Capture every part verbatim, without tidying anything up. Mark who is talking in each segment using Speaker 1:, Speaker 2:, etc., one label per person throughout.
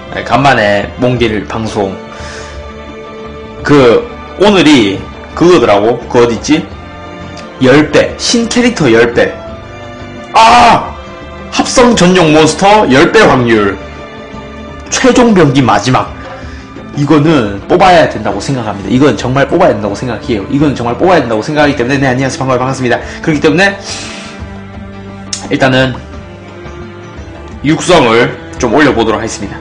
Speaker 1: 간만에 몽길 방송. 그 오늘이 그거더라고. 그 어딨지? 십 배 신 캐릭터 십 배. 아! 합성 전용 몬스터 십 배 확률. 최종 병기 마지막. 이거는 뽑아야 된다고 생각합니다. 이건 정말 뽑아야 된다고 생각해요. 이건 정말 뽑아야 된다고 생각하기 때문에. 네, 안녕하세요. 반가워요. 반갑습니다. 그렇기 때문에 일단은 육성을 좀 올려보도록 하겠습니다.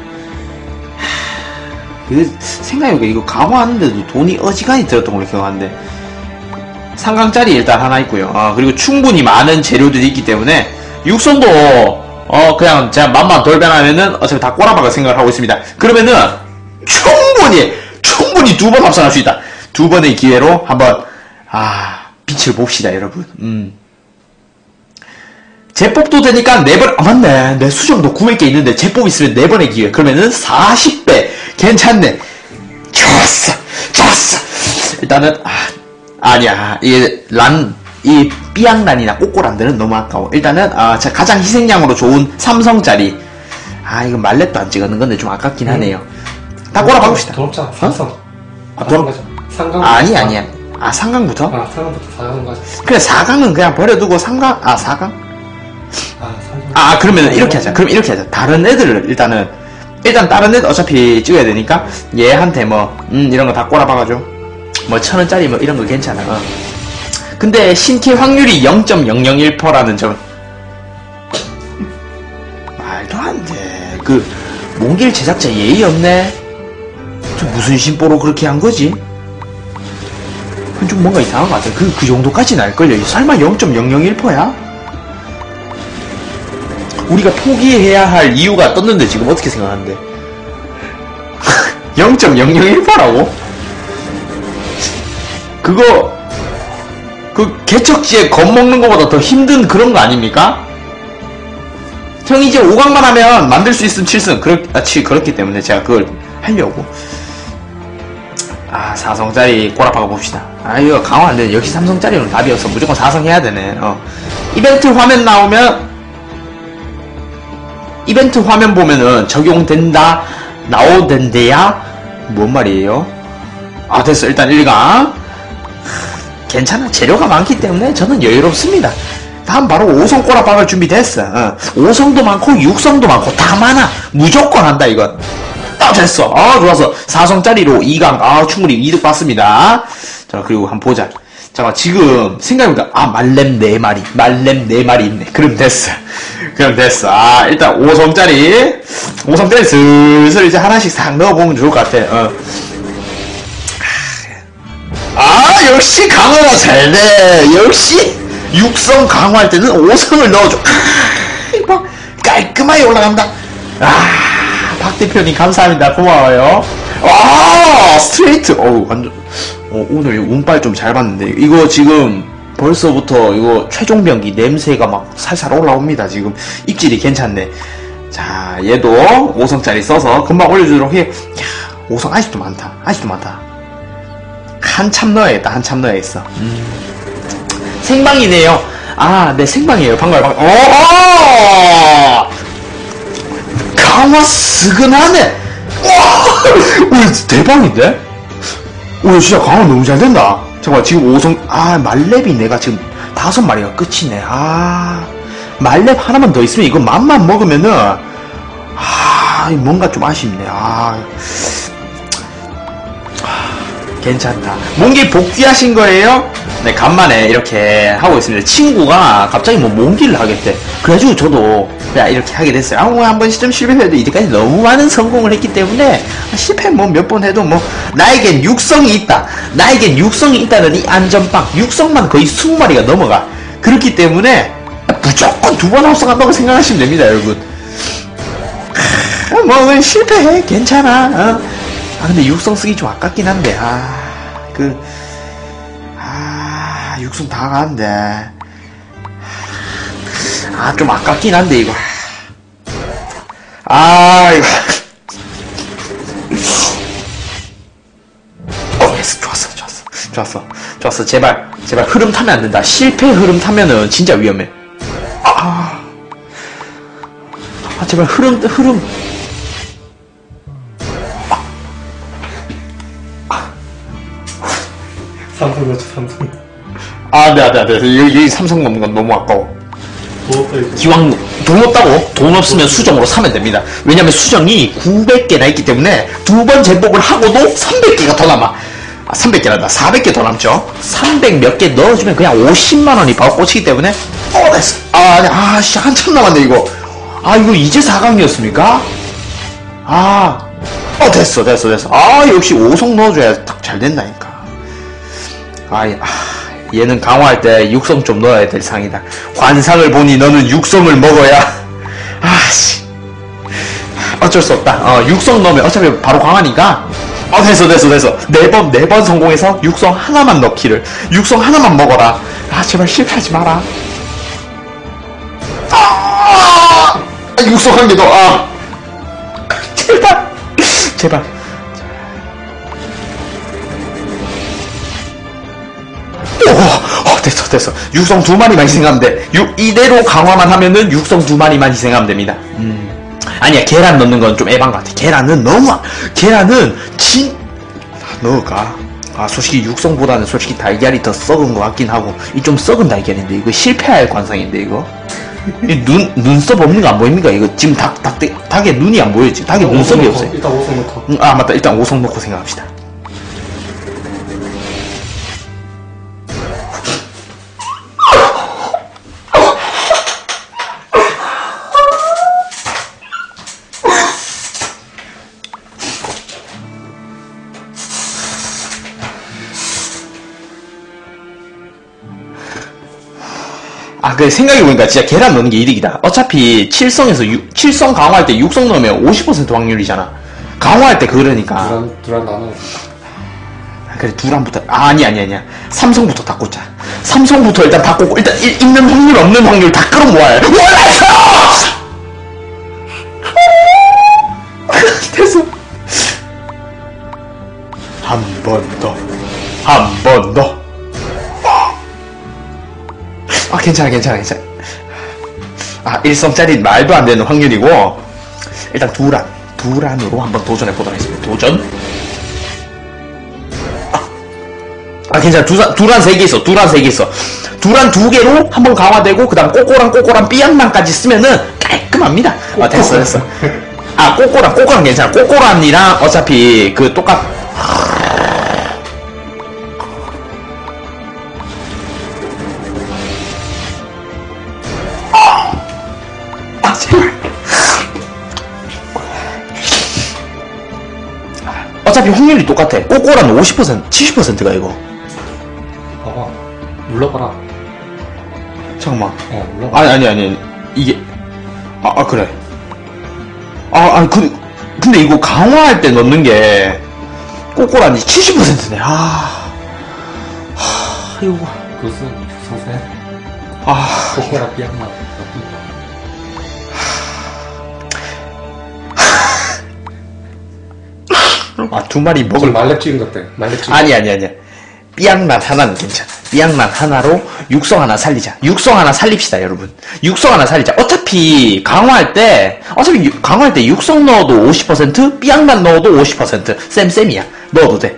Speaker 1: 그 생각해보니까 이거 강화하는데도 돈이 어지간히 들었던 걸로 기억하는데 삼강짜리 일단 하나 있고요. 아, 그리고 충분히 많은 재료들이 있기 때문에 육성도 어 그냥 제가 맘만 돌변하면은 어차피 다 꼬라박을 생각을 하고 있습니다. 그러면은 충분히 충분히 두 번 합성할 수 있다. 두 번의 기회로 한번 아 빛을 봅시다, 여러분. 음. 제법도 되니까 네 번, 아, 맞네. 내 수정도 구백 개 있는데 제법 있으면 네 번의 기회. 그러면은 사십 배. 괜찮네. 좋았어. 좋았어. 일단은, 아, 아니야. 이게, 란, 이, 삐약란이나 꼬꼬란들은 너무 아까워. 일단은, 아, 자, 가장 희생양으로 좋은 삼성짜리. 아, 이거 말렙도 안 찍었는 건데 좀 아깝긴 음. 하네요. 다 꼬라박읍시다.
Speaker 2: 돈 없잖아. 삼성. 어?
Speaker 1: 아, 돈 없,
Speaker 2: 삼강.
Speaker 1: 아니, 아니야. 아, 삼강부터?
Speaker 2: 아, 삼강부터 사 강 가자.
Speaker 1: 그래, 사 강은 그냥 버려두고 삼강, 아, 사 강?
Speaker 2: 아, 삼성.
Speaker 1: 아, 그러면 이렇게 하자. 그럼 이렇게 하자. 다른 애들을 일단은, 일단 다른 애들 어차피 찍어야 되니까, 얘한테 뭐, 음, 이런 거 다 꼬라박아줘. 뭐, 천 원짜리 뭐, 이런 거 괜찮아. 어. 근데, 신캐 확률이 영 점 영영일 퍼센트라는 점. 말도 안 돼. 그, 몽길 제작자 예의 없네? 저 무슨 심보로 그렇게 한 거지? 좀 뭔가 이상한 것 같아. 그, 그 정도까지는 알걸요. 설마 영 점 영영일 퍼센트야? 우리가 포기해야 할 이유가 떴는데 지금 어떻게 생각하는데? 영 점 영영일 퍼센트라고? 그거 그 개척지에 겁먹는 것보다 더 힘든 그런 거 아닙니까? 형 이제 오 강만 하면 만들 수 있으면 칠 승. 그렇, 아, 치, 그렇기 때문에 제가 그걸 하려고. 아, 사 성짜리 꼬라박아 봅시다. 아, 이거 강화 안 되네. 역시 삼성짜리는 답이었어. 무조건 사 성 해야 되네. 어. 이벤트 화면 나오면 이벤트 화면 보면은 적용된다, 나오던데야? 뭔 말이에요? 아, 됐어. 일단 일 강. 괜찮아. 재료가 많기 때문에 저는 여유롭습니다. 다음 바로 오 성 꼬라박을 준비됐어. 어. 오 성도 많고 육 성도 많고 다 많아. 무조건 한다, 이건. 아, 됐어. 아, 좋았어. 사 성짜리로 이 강. 아, 충분히 이득 봤습니다. 자, 그리고 한번 보자. 잠깐, 지금 생각해보니까, 아, 말렘 네 마리. 말렘 네 마리 있네. 그럼 됐어. 그럼 됐어. 아, 일단 오 성짜리. 오 성짜리 슬슬 이제 하나씩 싹 넣어보면 좋을 것 같아. 어. 아, 역시 강화가 잘 돼. 역시 육 성 강화할 때는 오 성을 넣어줘. 아, 깔끔하게 올라간다. 아, 박 대표님 감사합니다. 고마워요. 아, 스트레이트. 어우, 완전. 어, 오늘 운빨 좀 잘 봤는데. 이거 지금 벌써부터 이거 최종 병기 냄새가 막 살살 올라옵니다. 지금 입질이 괜찮네. 자, 얘도 오 성짜리 써서 금방 올려주도록 해. 야, 오 성 아직도 많다. 아직도 많다. 한참 넣어야겠다. 한참 넣어야겠어. 음. 생방이네요. 아, 네, 생방이에요. 반가워요. 반가워요. 오! 강화 스근하네. 와! 오, 대박인데? 오, 진짜 강화 너무 잘 된다. 잠깐만, 지금 오 성, 아, 말렙이 내가 지금 다섯 마리가 끝이네. 아, 말렙 하나만 더 있으면 이거 맘만 먹으면은, 아, 뭔가 좀 아쉽네. 아, 괜찮다. 몽길 복귀하신 거예요? 네, 간만에 이렇게 하고 있습니다. 친구가 갑자기 뭐 몽길을 하겠대. 그래가지고 저도 그냥 이렇게 하게 됐어요. 아, 뭐 한 번 시점 실패해도 이제까지 너무 많은 성공을 했기 때문에 실패 뭐 몇 번 해도 뭐 나에겐 육성이 있다. 나에겐 육성이 있다는 이 안전빵. 육성만 거의 이십 마리가 넘어가. 그렇기 때문에 무조건 두 번 합성한다고 생각하시면 됩니다, 여러분. 뭐 실패해. 괜찮아. 어? 아, 근데 육성 쓰기 좀 아깝긴 한데, 아, 그, 아, 육성 다 가는데. 아, 좀 아깝긴 한데, 이거. 아, 이거. 어, 됐어. 좋았어, 좋았어. 좋았어. 좋았어. 제발, 제발 흐름 타면 안 된다. 실패 흐름 타면은 진짜 위험해. 아, 아 제발 흐름, 흐름.
Speaker 2: 삼성 넣자, 삼성.
Speaker 1: 아, 네, 네, 네. 여기, 여기 삼성 넘는 건 너무 아까워.
Speaker 2: 뭐 없다, 이거.
Speaker 1: 기왕 돈 없다고? 돈 없으면 수정으로 사면 됩니다. 왜냐면 수정이 구백 개나 있기 때문에 두 번 제복을 하고도 삼백 개가 더 남아. 아, 삼백 개란다. 사백 개 더 남죠. 삼백 몇 개 넣어주면 그냥 오십만 원이 바로 꽂히기 때문에 어, 됐어. 아, 아니, 아, 씨, 한참 남았네, 이거. 아, 이거 이제 사 강이었습니까? 아, 어, 됐어, 됐어, 됐어. 아, 역시 오성 넣어줘야 딱 잘 된다니까. 아, 아, 얘는 강화할 때 육성 좀 넣어야 될 상이다. 관상을 보니 너는 육성을 먹어야. 아씨, 어쩔 수 없다. 어, 육성 넣으면 어차피 바로 강화니까. 어, 됐어, 됐어, 됐어. 네 번, 네 번 성공해서 육성 하나만 넣기를. 육성 하나만 먹어라. 아, 제발 실패하지 마라. 아, 육성 한 개 더. 아, 제발, 제발. 오, 어, 됐어, 됐어. 육성 두 마리만 희생하면 돼. 육, 이대로 강화만 하면은 육성 두 마리만 희생하면 됩니다. 음. 아니야, 계란 넣는 건 좀 에반 같아. 계란은 너무, 계란은 진, 넣을까? 아, 솔직히 육성보다는 솔직히 달걀이 더 썩은 것 같긴 하고, 이 좀 썩은 달걀인데, 이거 실패할 관상인데, 이거. 이 눈, 눈썹 없는 거 안 보입니까? 이거 지금 닭, 닭, 닭의 눈이 안 보여지. 닭의 눈썹이 없어요.
Speaker 2: 일단 오성 넣고.
Speaker 1: 음, 아, 맞다. 일단 오성 넣고 생각합시다. 아, 그 생각해보니까 진짜 계란 넣는 게 이득이다. 어차피 칠성에서 육, 칠성 강화할 때 육성 넣으면 오십 퍼센트 확률이잖아. 강화할 때 그러니까.
Speaker 2: 두란, 두란 나눠.
Speaker 1: 아, 그래, 두란부터. 아, 아니, 아니, 아니야. 삼성부터 다 꽂자. 삼성부터 일단 다 꽂고, 일단 일, 있는 확률, 없는 확률 다 끌어모아야 해. 원했어! 됐어. 한 번 더. 한 번 더. 아, 괜찮아, 괜찮아, 괜찮아. 아, 일성짜리 말도 안 되는 확률이고, 일단 두란, 두란으로 한번 도전해보도록 하겠습니다. 도전? 아, 아 괜찮아. 두란, 두란 세 개 있어. 두란 세 개 있어. 두란 두 개로 한번 강화되고, 그 다음 꼬꼬랑 꼬꼬랑 삐약만까지 쓰면은 깔끔합니다. 아, 됐어, 됐어. 아, 꼬꼬랑, 꼬꼬랑 괜찮아. 꼬꼬랑이랑 어차피 그 똑같, 어차피 확률이 똑같아. 꼬꼬라는 오십 퍼센트, 칠십 퍼센트가 이거.
Speaker 2: 봐봐. 눌러봐라.
Speaker 1: 잠깐만.
Speaker 2: 어, 눌러봐.
Speaker 1: 아니, 아니, 아니. 이게. 아, 아 그래. 아, 아니, 그, 근데 이거 강화할 때 넣는 게, 꼬꼬라니 칠십 퍼센트네. 아. 하, 이거.
Speaker 2: 그것은 성세.
Speaker 1: 아.
Speaker 2: 코코라 삐약만.
Speaker 1: 아, 두 마리 먹을.
Speaker 2: 지금 말렙 찍은 것 같아. 말렙 찍은
Speaker 1: 아니, 아니, 아니. 삐약만 하나는 괜찮아. 삐약만 하나로 육성 하나 살리자. 육성 하나 살립시다, 여러분. 육성 하나 살리자. 어차피 강화할 때, 어차피 유- 강화할 때 육성 넣어도 오십 퍼센트, 삐약만 넣어도 오십 퍼센트. 쌤쌤이야. 넣어도 돼.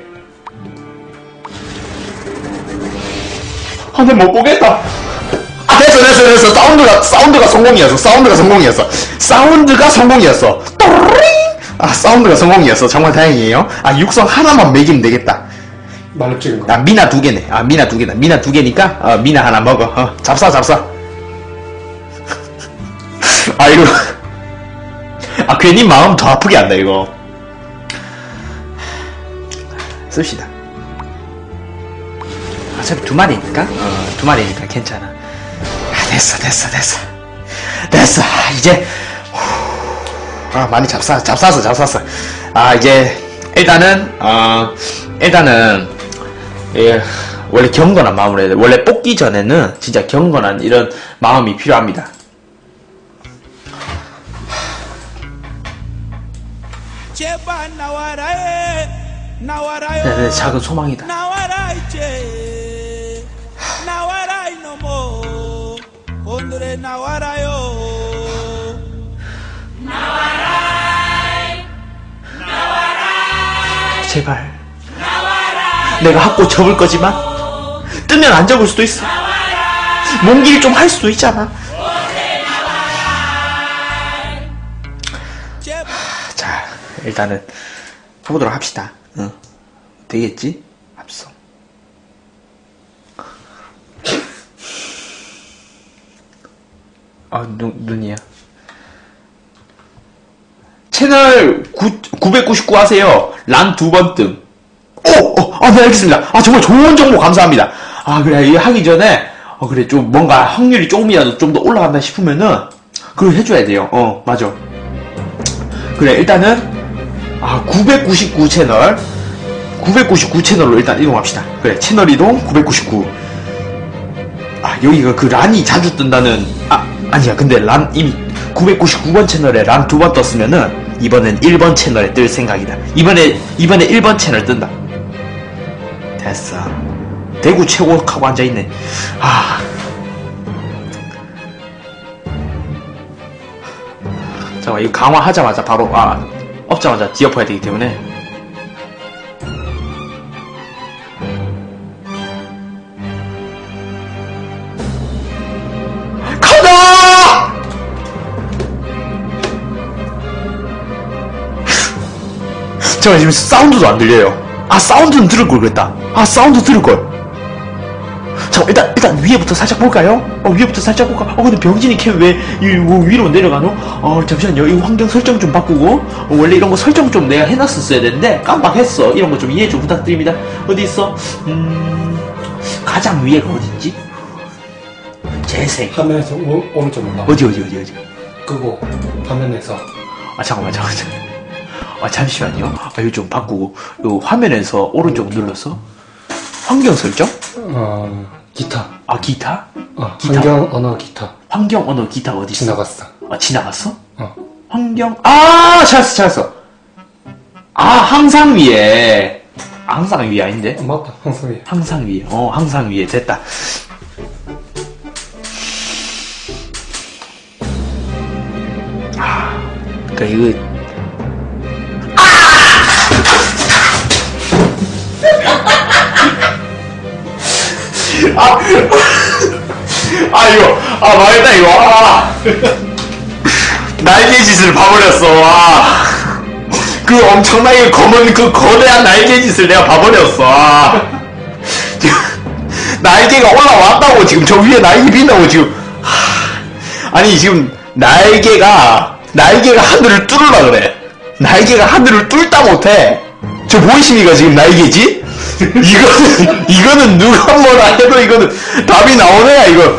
Speaker 1: 아, 근데 못 보겠다. 아, 됐어, 됐어, 됐어. 사운드가, 사운드가 성공이었어. 사운드가 성공이었어. 사운드가 성공이었어. 또르링! 아, 사운드가 성공이었어. 정말 다행이에요. 아, 육성 하나만 매기면 되겠다.
Speaker 2: 말렙 찍은 거.
Speaker 1: 아, 미나 두 개네. 아, 미나 두 개다. 미나 두 개니까, 어, 미나 하나 먹어. 어, 잡사, 잡사. 아, 이거. 아, 괜히 마음 더 아프게 한다, 이거. 씁시다. 어차피 두 마리니까? 어, 두 마리니까 괜찮아. 아, 됐어, 됐어, 됐어. 됐어. 아, 이제. 후, 아, 많이 잡사, 잡사서, 잡사서. 아, 이제, 일단은, 어, 일단은, 예, 원래 경건한 마음으로 해야 돼. 원래 뽑기 전에는 진짜 경건한 이런 마음이 필요합니다.
Speaker 3: 제발 나와라에 나와라요.
Speaker 1: 네, 네, 작은 소망이다.
Speaker 3: 나와라 이제 나와라 이놈어 오늘의 나와라요. 나와라 나와라
Speaker 1: 제발. 나와라. 내가 학고 접을 거지만 뜨면 안 적을 수도 있어. 몽길 좀 할 수도 있잖아. 자, 일단은 해보도록 합시다. 응. 되겠지? 합성. 아, 눈, 눈이야. 채널 구, 구백구십구 하세요. 란 두 번 뜸. 오! 어, 아, 네, 알겠습니다. 아, 정말 좋은 정보 감사합니다. 아, 그래, 이거 하기 전에, 어, 그래, 좀 뭔가 확률이 조금이라도 좀 더 올라간다 싶으면은, 그걸 해줘야 돼요. 어, 맞아. 그래, 일단은, 아, 구백구십구 채널. 구백구십구 채널로 일단 이동합시다. 그래, 채널 이동 구백구십구. 아, 여기가 그 란이 자주 뜬다는, 아, 아니야. 근데 란 이미 구백구십구 번 채널에 란 두 번 떴으면은, 이번엔 일 번 채널에 뜰 생각이다. 이번에, 이번에 일 번 채널 뜬다. 됐어. 대구 최고하고 앉아있네. 아. 잠깐만, 이거 강화하자마자 바로, 아, 업자마자 뒤엎어야 되기 때문에. 가자! 잠깐만, 지금 사운드도 안 들려요. 아, 사운드는 들을 걸 그랬다. 아, 사운드 들을 걸. 잠깐, 일단, 일단 위에부터 살짝 볼까요? 어, 위에부터 살짝 볼까? 어, 근데 병진이 캠 왜, 이, 뭐, 위로 내려가노? 어, 잠시만요. 이 환경 설정 좀 바꾸고. 어, 원래 이런 거 설정 좀 내가 해놨었어야 되는데, 깜빡했어. 이런 거 좀 이해 좀 부탁드립니다. 어디 있어? 음, 가장 위에가 어딨지? 재생.
Speaker 2: 화면에서 오, 오른쪽 올라.
Speaker 1: 어디, 어디, 어디, 어디?
Speaker 2: 끄고, 화면에서.
Speaker 1: 아, 잠깐만, 잠깐만. 아, 잠시만요. 아, 이거 좀 바꾸고. 요 화면에서 오른쪽 눌러서. 환경 설정?
Speaker 2: 어, 기타.
Speaker 1: 아, 기타?
Speaker 2: 어,
Speaker 1: 기타.
Speaker 2: 환경 언어 기타.
Speaker 1: 환경 언어 기타 어디 있어?
Speaker 2: 지나갔어.
Speaker 1: 아, 지나갔어?
Speaker 2: 어.
Speaker 1: 환경, 아, 찾았어, 찾았어. 아, 항상 위에. 아, 항상 위에 아닌데?
Speaker 2: 어, 맞다. 항상 위에.
Speaker 1: 항상 위에. 어, 항상 위에. 됐다. 아, 그니까 이거. 아! 아, 이거, 아, 망했다, 이거. 아. 날개짓을 봐버렸어, 와. 그 엄청나게 검은 그 거대한 날개짓을 내가 봐버렸어, 아. 지금, 날개가 올라왔다고, 지금. 저 위에 날개 빛나고, 지금. 하, 아니, 지금, 날개가, 날개가 하늘을 뚫으라 그래. 날개가 하늘을 뚫다 못해. 저 보이십니까, 지금 날개지? 이거는, 이거는 누가 뭐라 해도 이거는 답이 나오네, 이거.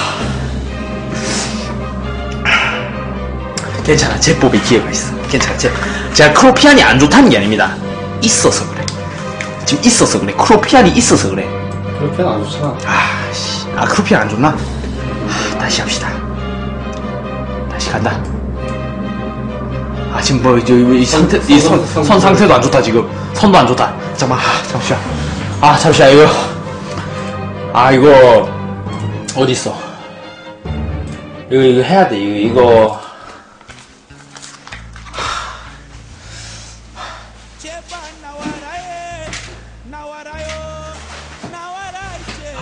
Speaker 1: 괜찮아, 제법의 기회가 있어. 괜찮아, 제, 제가 크로피안이 안 좋다는 게 아닙니다. 있어서 그래. 지금 있어서 그래. 크로피안이 있어서 그래.
Speaker 2: 그렇게는 안 좋잖아.
Speaker 1: 아, 씨. 아, 크로피안 안 좋나? 아, 다시 합시다. 다시 간다. 아, 지금 뭐, 이, 이 상태, 이 선, 선 상태도 안 좋다, 지금. 선도 안 좋다. 잠깐만, 아, 잠시만. 아, 잠시만, 이거. 아, 이거. 어딨어? 이거, 이거 해야 돼, 이거, 이거.
Speaker 3: 제발 나와라 해 나와라요 나와라 이제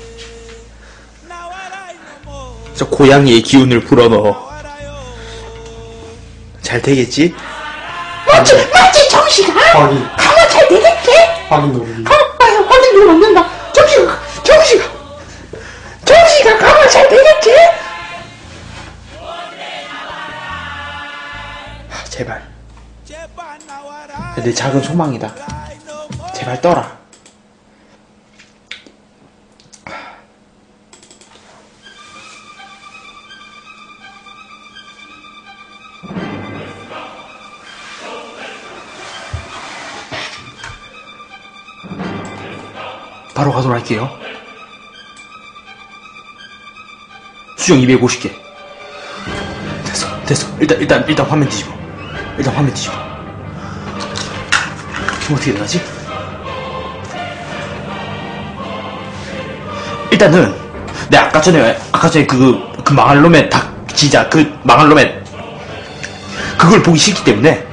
Speaker 3: 나와라 이놈아
Speaker 1: 저 고양이의 기운을 불어넣어.
Speaker 3: 나와라요
Speaker 1: 잘 되겠지?
Speaker 4: 맞지, 맞지, 정식아?
Speaker 2: 확인.
Speaker 4: 강화 잘 되겠지?
Speaker 2: 확인 누르기.
Speaker 4: 아유, 확인 눌렀는다. 정식아, 정식아. 정식아, 강화 잘 되겠지?
Speaker 1: 아, 제발.
Speaker 3: 제발 나와라
Speaker 1: 내 작은 소망이다.
Speaker 3: 이놈아
Speaker 1: 제발 떠라. 바로 가도록 할게요. 수정 이백오십 개. 됐어, 됐어. 일단, 일단, 일단 화면 뒤집어. 일단 화면 뒤집어. 지금 어떻게 되나지? 일단은, 내 아까 전에, 아까 전에 그, 그 망할 놈의 닭, 진짜 그 망할 놈의, 그걸 보기 싫기 때문에,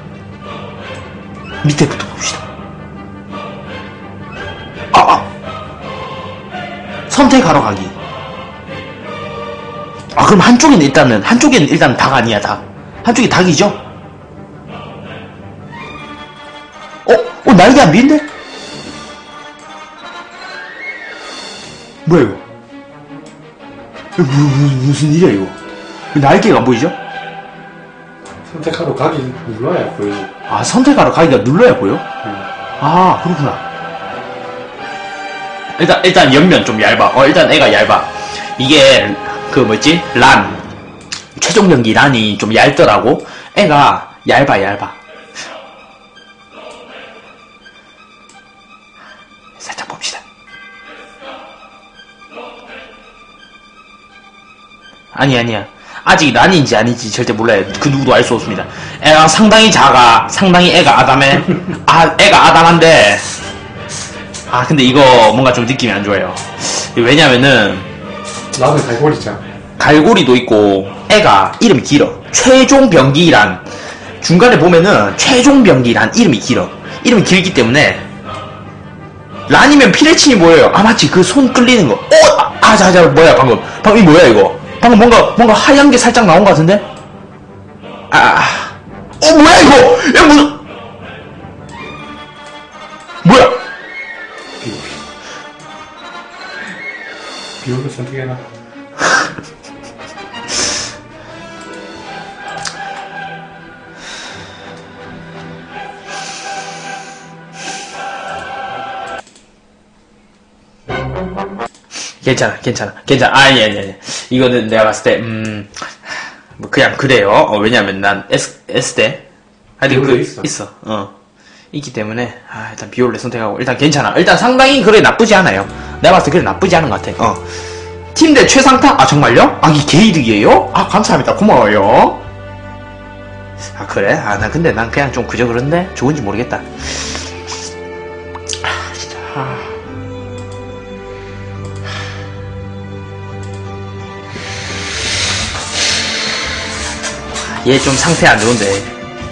Speaker 1: 밑에부터 봅시다. 아, 아! 선택하러 가기. 아, 그럼 한쪽에는 일단은, 한쪽에는 일단 닭 아니야, 닭. 한쪽이 닭이죠? 어? 어, 날개 안 비인데? 뭐야, 이거? 이거 무, 무, 무슨 일이야, 이거? 왜 날개가 안 보이죠?
Speaker 2: 선택하러 가기 눌러야 보이지.
Speaker 1: 아, 선택하러 가기가 눌러야 보여?
Speaker 2: 응.
Speaker 1: 아, 그렇구나. 일단, 일단 옆면 좀 얇아. 어, 일단 애가 얇아. 이게, 그 뭐지? 란. 최종 경기 란이 좀 얇더라고. 애가 얇아, 얇아. 살짝 봅시다. 아니, 아니야. 아직 란인지 아닌지 절대 몰라요. 그 누구도 알 수 없습니다. 애가 상당히 작아. 상당히 애가 아담해. 아, 애가 아담한데. 아, 근데 이거 뭔가 좀 느낌이 안 좋아요. 왜냐면은,
Speaker 2: 나는 갈고리잖아.
Speaker 1: 갈고리도 있고, 애가 이름이 길어. 최종병기란, 중간에 보면은, 최종병기란 이름이 길어. 이름이 길기 때문에, 란이면 피레침이 보여요. 아, 마치 그 손 끌리는 거. 어! 아, 아, 자, 자, 뭐야, 방금. 방금 이 뭐야, 이거? 방금 뭔가, 뭔가 하얀 게 살짝 나온 것 같은데? 아, 아. 어, 뭐야, 이거? 야, 무슨. 뭐야?
Speaker 2: 비율을 선택해라.
Speaker 1: 괜찮아, 괜찮아, 괜찮아. 아니, 아니, 아니. 이거는 내가 봤을 때, 음, 뭐, 그냥 그래요. 어, 왜냐면 난 S, S대. 하여튼 그,
Speaker 2: 비올레 있어.
Speaker 1: 있어. 어. 있기 때문에, 아, 일단 비올레 선택하고, 일단 괜찮아. 일단 상당히 그래 나쁘지 않아요. 내가 봤을 때 그래 나쁘지 않은 것 같아. 어. 팀대 최상타? 아, 정말요? 아, 이게 게이득이에요? 아, 감사합니다. 고마워요. 아, 그래? 아, 나 근데 난 그냥 좀 그저 그런데? 좋은지 모르겠다. 아, 진짜, 아. 얘 좀 상태 안 좋은데.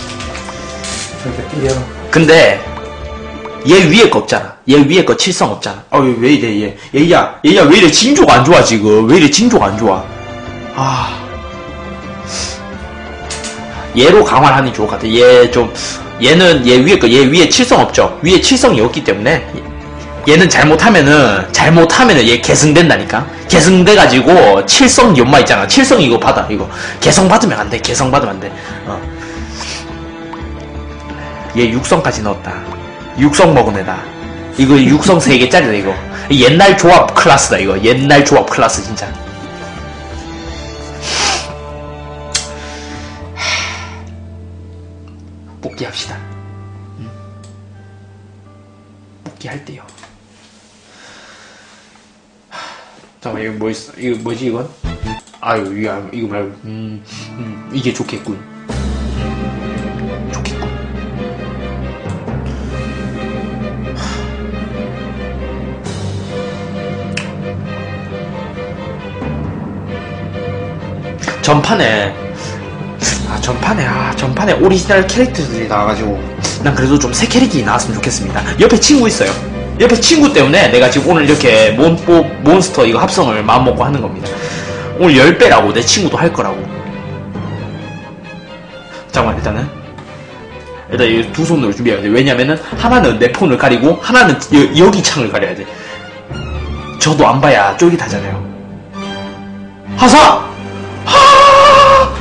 Speaker 2: 선택 띠려라.
Speaker 1: 근데 얘 위에 거 없잖아. 얘 위에 거 칠성 없잖아. 어왜 왜 이래 얘. 얘야 얘야 왜 이래 징조가 안 좋아 지금. 왜 이래 징조가 안 좋아. 아. 얘로 강화를 하는 게 좋을 것 같아. 얘 좀 얘는 얘 위에 거 얘 위에 칠성 없죠. 위에 칠성이 없기 때문에 얘는 잘못하면은 잘못하면은 얘 계승된다니까. 계승돼가지고 칠성 연마 있잖아. 칠성 이거 받아 이거. 개성 받으면 안 돼. 개성 받으면 안 돼. 어. 얘 육성까지 넣었다. 육성 먹은 애다. 이거 육성 세 개짜리다 이거. 옛날 조합 클래스다 이거. 옛날 조합 클래스 진짜. 뽑기합시다. 응? 뽑기할 때요. 잠깐만 이거 뭐 있어? 이거 뭐지 이건? 아유 이거 이거 말고 음, 음 이게 좋겠군. 좋겠군. 전판에 아 전판에 아 전판에 오리지널 캐릭터들이 나와가지고 난 그래도 좀 새 캐릭이 나왔으면 좋겠습니다. 옆에 친구 있어요. 옆에 친구 때문에 내가 지금 오늘 이렇게 몬, 몬스터 이거 합성을 마음먹고 하는 겁니다. 오늘 십 배라고 내 친구도 할 거라고. 잠깐만 일단은 일단 이 두 손으로 준비해야 돼. 왜냐면은 하나는 내 폰을 가리고 하나는 여, 여기 창을 가려야 돼. 저도 안 봐야 쫄깃하잖아요. 하사! 하!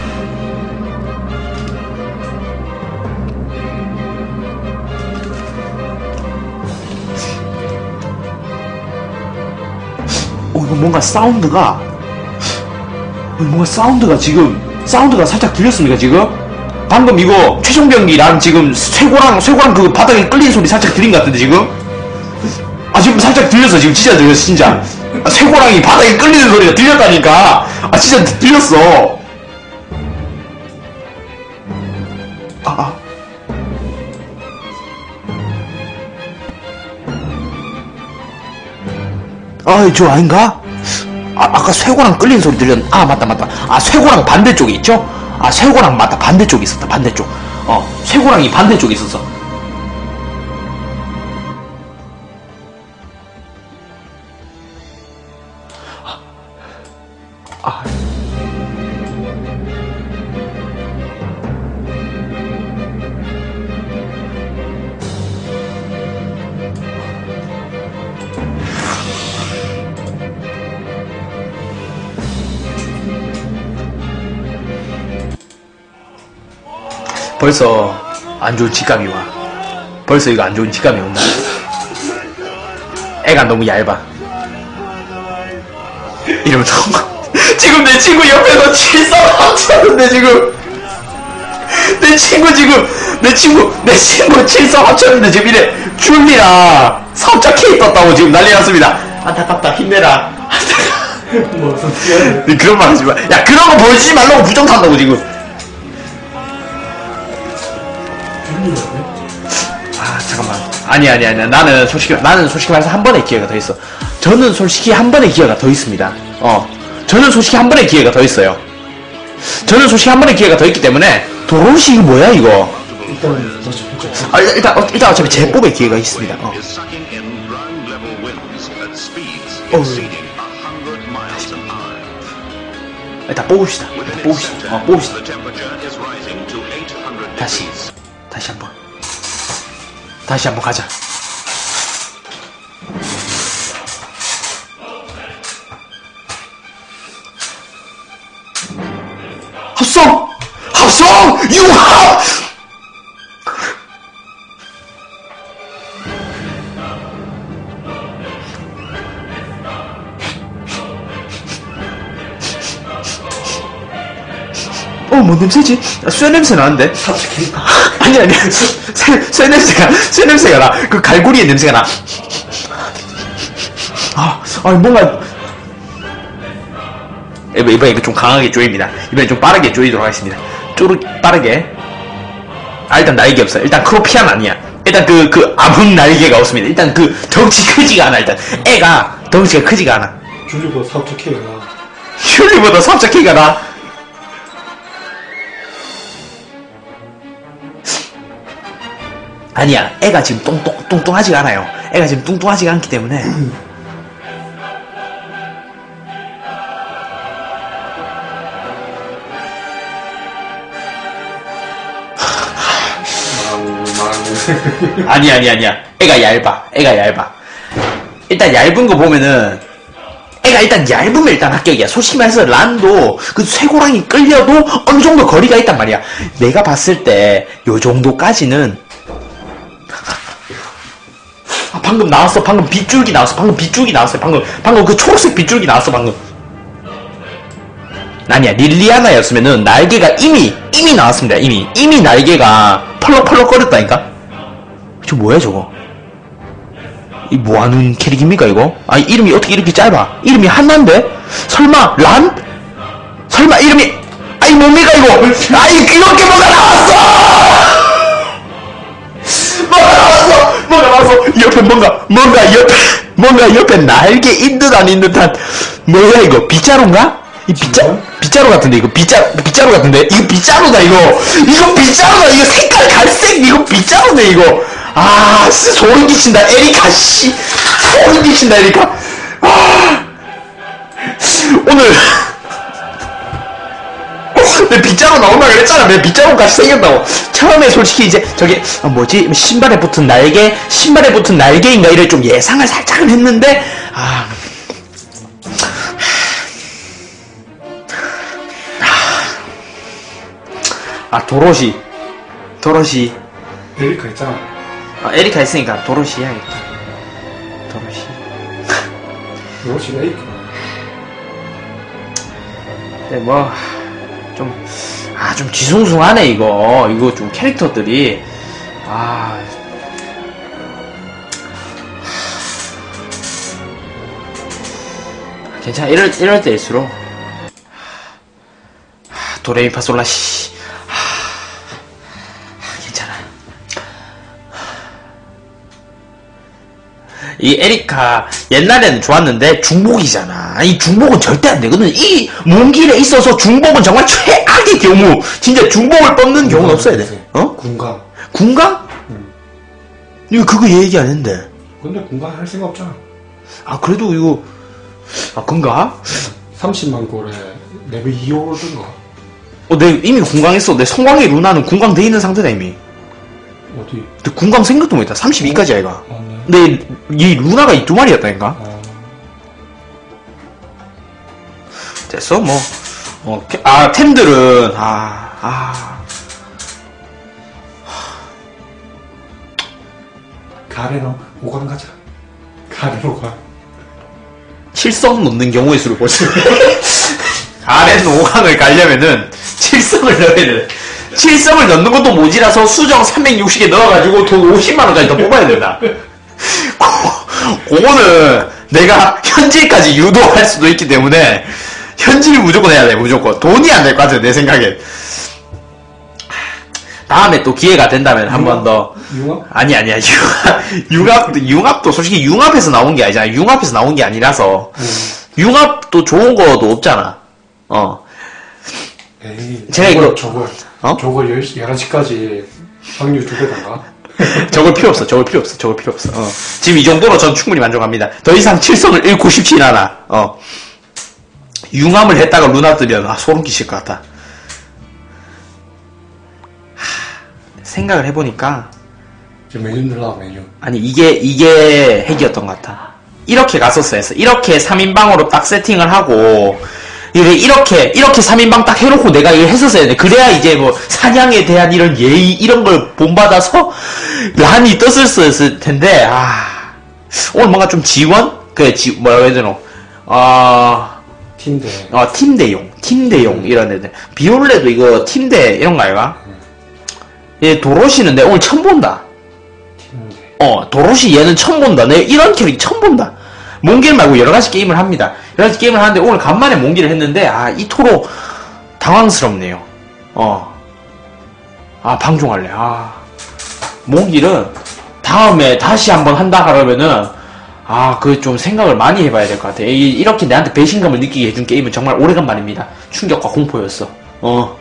Speaker 1: 어, 이거 뭔가 사운드가, 뭔가 사운드가 지금, 사운드가 살짝 들렸습니까, 지금? 방금 이거, 최종병기랑 지금, 쇠고랑, 쇠고랑 그 바닥에 끌리는 소리 살짝 들린 것 같은데, 지금? 아, 지금 살짝 들렸어, 지금 진짜 들렸어, 진짜. 아, 쇠고랑이 바닥에 끌리는 소리가 들렸다니까! 아, 진짜 들렸어! 아, 아. 아, 저 아닌가? 아, 아까 쇠고랑 끌리는 소리 들렸, 아, 맞다, 맞다. 아, 쇠고랑 반대쪽에 있죠? 아, 쇠고랑 맞다. 반대쪽에 있었다, 반대쪽. 어, 쇠고랑이 반대쪽에 있었어. 벌써 안 좋은 직감이 와. 벌써 이거 안 좋은 직감이 온다. 애가 너무 얇아. 이러면서 지금 내 친구 옆에서 칠성 합쳤는데 지금 내 친구 지금 내 친구 내 친구 칠성 합쳤는데 지금 이래 줄리랑 사업자 K 떴다고 지금 난리 났습니다. 안타깝다. 힘내라.
Speaker 2: 뭐 어떻게 해야 돼?
Speaker 1: 그런 말 하지 마. 야, 그런 거 보여주지 말라고 부정 탄다고 지금. 아, 잠깐만. 아니, 아니, 아니. 나는 솔직히, 나는 솔직히 말해서 한 번의 기회가 더 있어. 저는 솔직히 한 번의 기회가 더 있습니다. 어. 저는 솔직히 한 번의 기회가 더 있어요. 저는 솔직히 한 번의 기회가 더 있기 때문에, 도로시 이거 뭐야, 이거?
Speaker 2: 일단 다시 보자.
Speaker 1: 아, 일단, 일단, 어, 일단 어차피 재뽑의 기회가 있습니다. 어. 어, 일단 뽑읍시다. 일단 뽑읍시다. 어, 뽑읍시다. 다시, 다시 한 번. 다시 한 번 가자. 합성! 합성! 융합! 어, 뭐 냄새지? 쇠 냄새 나는데?
Speaker 2: 사치기.
Speaker 1: 아니, 아니, 쇠, 쇠 냄새가, 쇠 냄새가 나. 그 갈고리의 냄새가 나. 아, 아니, 뭔가. 이번, 이번에 이거 좀 강하게 쪼입니다. 이번에 좀 빠르게 쪼이도록 하겠습니다. 쪼르, 빠르게. 아, 일단 날개 없어. 일단 크로피안 아니야. 일단 그, 그, 암흑 날개가 없습니다. 일단 그, 덩치 크지가 않아, 일단. 애가 덩치가 크지가 않아.
Speaker 2: 줄리보다 사업자 K가 나.
Speaker 1: 슐리보다 사업자 K가 나. 아니야, 애가 지금 똥똥, 뚱뚱하지가 않아요. 애가 지금 뚱뚱하지가 않기 때문에. 아니, 아니, 아니야. 애가 얇아. 애가 얇아. 일단 얇은 거 보면은, 애가 일단 얇으면 일단 합격이야. 솔직히 말해서 란도 그 쇠고랑이 끌려도 어느 정도 거리가 있단 말이야. 내가 봤을 때, 요 정도까지는 아, 방금 나왔어. 방금 빗줄기 나왔어. 방금 빗줄기 나왔어요. 방금, 방금 그 초록색 빗줄기 나왔어. 방금. 아니야. 릴리아나였으면은 날개가 이미, 이미 나왔습니다. 이미. 이미 날개가 펄럭펄럭 거렸다니까? 저 뭐야, 저거? 이 뭐하는 캐릭입니까, 이거? 아니, 이름이 어떻게 이렇게 짧아? 이름이 한나인데? 설마, 란? 설마, 이름이, 아이, 뭡니까, 이거? 아이, 이렇게 뭐가 나왔어! 뭐가 나왔어! 뭐가 나왔어! 옆에 뭔가, 뭔가 옆에, 뭔가 옆에 날개 있는 듯 아닌 듯한, 뭐야, 이거? 빗자루인가? 이 빗자, 빗자루 같은데, 이거 빗자, 빗자루 같은데? 이거 빗자루다, 이거! 이거 빗자루다, 이거 색깔 갈색, 이거 빗자루네, 이거! 아, 씨, 소름 끼친다, 에리카, 씨! 소름 끼친다, 에리카! 아, 오늘, 내 빗자루 나온다 그랬잖아. 내 빗자루 같이 생겼다고. 처음에 솔직히 이제 저게 어, 뭐지 신발에 붙은 날개, 신발에 붙은 날개인가 이래 좀 예상을 살짝은 했는데 아, 아 도로시, 도로시.
Speaker 2: 에리카 있잖아.
Speaker 1: 아, 에리카 있으니까 도로시 해야겠다. 도로시.
Speaker 2: 도로시 에리카.
Speaker 1: 네, 뭐. 좀, 아, 좀 뒤숭숭하네, 이거. 이거 좀 캐릭터들이. 아. 괜찮아. 이럴, 이럴 때일수록. 도레미파솔라, 씨. 괜찮아. 이 에리카 옛날에는 좋았는데 중복이잖아. 이 중복은 절대 안 되거든. 이 몸길에 있어서 중복은 정말 최악의 경우. 진짜 중복을 뽑는 경우는 없어야 돼. 어?
Speaker 2: 군강.
Speaker 1: 군강?
Speaker 2: 응.
Speaker 1: 이거 그거 얘기 안 했는데.
Speaker 2: 근데 군강 할 생각 없잖아.
Speaker 1: 아 그래도 이거 아 그런가?
Speaker 2: 삼십만 골에 레벨 이 오르던가.
Speaker 1: 어, 내 이미 군강했어. 내 성광의 루나는 군강 돼 있는 상태다 이미.
Speaker 2: 어디?
Speaker 1: 근데 군강 생각도 못했다. 삼십이까지야 이가.
Speaker 2: 어, 네.
Speaker 1: 근데 이 루나가 이 두 마리였다니까.
Speaker 2: 어.
Speaker 1: 됐어 뭐. 어, 캐- 아 템들은 아 아.
Speaker 2: 가렌 오 강 가자. 가렌 오 강.
Speaker 1: 칠성 넣는 경우의 수를 보세요. 가렌 오 강을 가려면은 칠성을 넣어야 돼. 칠성을 넣는 것도 모자라서 수정 삼백육십에 넣어가지고 돈 오십만 원까지 더 뽑아야 된다. 그거는 내가 현질까지 유도할 수도 있기 때문에 현질 무조건 해야 돼. 무조건 돈이 안 될 것 같아 내 생각엔. 다음에 또 기회가 된다면 한 번 더.
Speaker 2: 융합?
Speaker 1: 아니 아니야 융합 융합도 융합도 솔직히 융합에서 나온 게 아니잖아. 융합에서 나온 게 아니라서
Speaker 2: 음.
Speaker 1: 융합도 좋은 거도 없잖아. 어.
Speaker 2: 에이.
Speaker 1: 제가
Speaker 2: 저걸,
Speaker 1: 이거-
Speaker 2: 저걸.
Speaker 1: 어?
Speaker 2: 저걸 열한 시까지 확률 두 배던가?
Speaker 1: 저걸 필요 없어. 저걸 필요 없어. 저걸 필요 없어. 어. 지금 이 정도로 전 충분히 만족합니다. 더 이상 칠성을 잃고 싶진 않아. 어. 융합을 했다가 루나 뜨면 아, 소름 끼칠 것 같다. 하, 생각을 해보니까
Speaker 2: 지금 메뉴 늘라, 메뉴.
Speaker 1: 아니 이게 이게 핵이었던 것 같아. 이렇게 갔었어 했어. 이렇게 삼 인방으로 딱 세팅을 하고 이래 이렇게 이렇게 삼 인방 딱 해놓고 내가 이걸 했었어야 돼. 그래야 이제 뭐 사냥에 대한 이런 예의 이런 걸 본받아서 란이 떴었을 텐데 아 오늘 뭔가 좀 지원 그래 지 뭐라고 해야 되노 어,
Speaker 2: 팀대.
Speaker 1: 어 팀대용 팀대용 이런 애들 비올레도 이거 팀대 이런 거 아이가? 얘 도로시는데 오늘 처음 본다.
Speaker 2: 팀대.
Speaker 1: 어, 도로시 얘는 처음 본다. 내 이런 캐릭 처음 본다. 몽길 말고 여러 가지 게임을 합니다. 여러 가지 게임을 하는데 오늘 간만에 몽길을 했는데, 아, 이토록 당황스럽네요. 어. 아, 방종할래. 아. 몽길은 다음에 다시 한번 한다 그러면은, 아, 그 좀 생각을 많이 해봐야 될 것 같아. 이, 이렇게 내한테 배신감을 느끼게 해준 게임은 정말 오래간만입니다. 충격과 공포였어. 어.